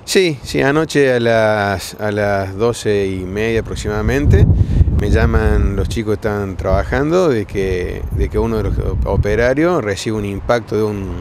Sí, sí, anoche a las 12:30 aproximadamente me llaman los chicos que están trabajando de que uno de los operarios recibe un impacto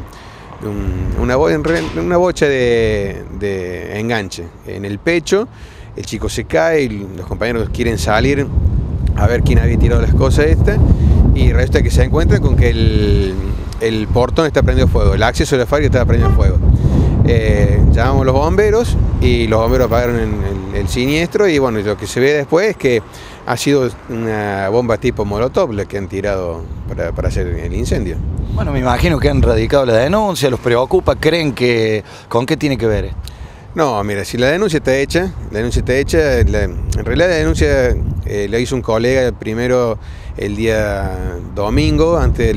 una bocha de enganche en el pecho. El chico se cae y los compañeros quieren salir a ver quién había tirado las cosas estas, y resulta que se encuentran con que el portón está prendido fuego, el acceso de la fábrica está prendido fuego. Llamamos a los bomberos y los bomberos apagaron el siniestro, y bueno, lo que se ve después es que ha sido una bomba tipo Molotov la que han tirado para hacer el incendio. Bueno, me imagino que han radicado la denuncia, los preocupa, creen que... ¿Con qué tiene que ver esto? No, mira, si la denuncia está hecha, en realidad la denuncia la hizo un colega primero el día domingo, antes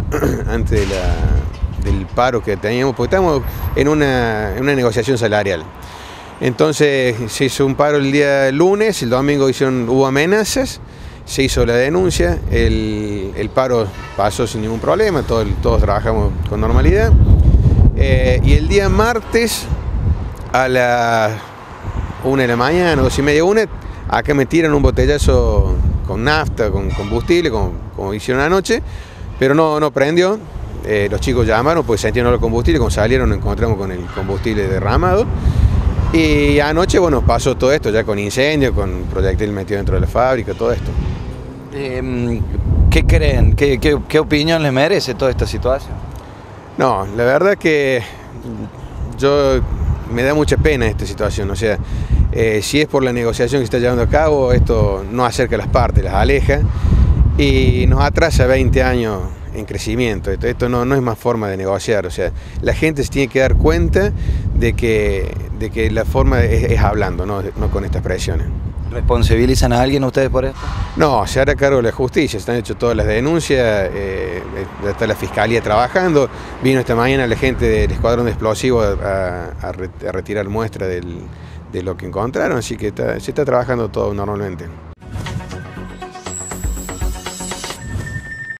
del paro que teníamos, porque estamos en una negociación salarial. Entonces se hizo un paro el día lunes, el domingo hubo amenazas, se hizo la denuncia, el paro pasó sin ningún problema, todos trabajamos con normalidad, y el día martes a las 1 de la mañana, 2:30, 1, acá me tiran un botellazo con nafta, con combustible, como hicieron anoche, pero no prendió. Los chicos llamaron, pues sintieron el combustible, cuando salieron nos encontramos con el combustible derramado. Y anoche, bueno, pasó todo esto, ya con incendio, con proyectil metido dentro de la fábrica, todo esto. ¿Qué creen? ¿Qué opinión les merece toda esta situación? No, la verdad que me da mucha pena esta situación, o sea, si es por la negociación que se está llevando a cabo, esto no acerca a las partes, las aleja y nos atrasa 20 años en crecimiento. Esto no es más forma de negociar, o sea, la gente se tiene que dar cuenta de que la forma es hablando, no con estas presiones. ¿Responsabilizan a alguien ustedes por esto? No, se hará cargo de la justicia, están hechas todas las denuncias, está la fiscalía trabajando, vino esta mañana la gente del escuadrón de explosivos a retirar muestra de lo que encontraron, así que se está trabajando todo normalmente.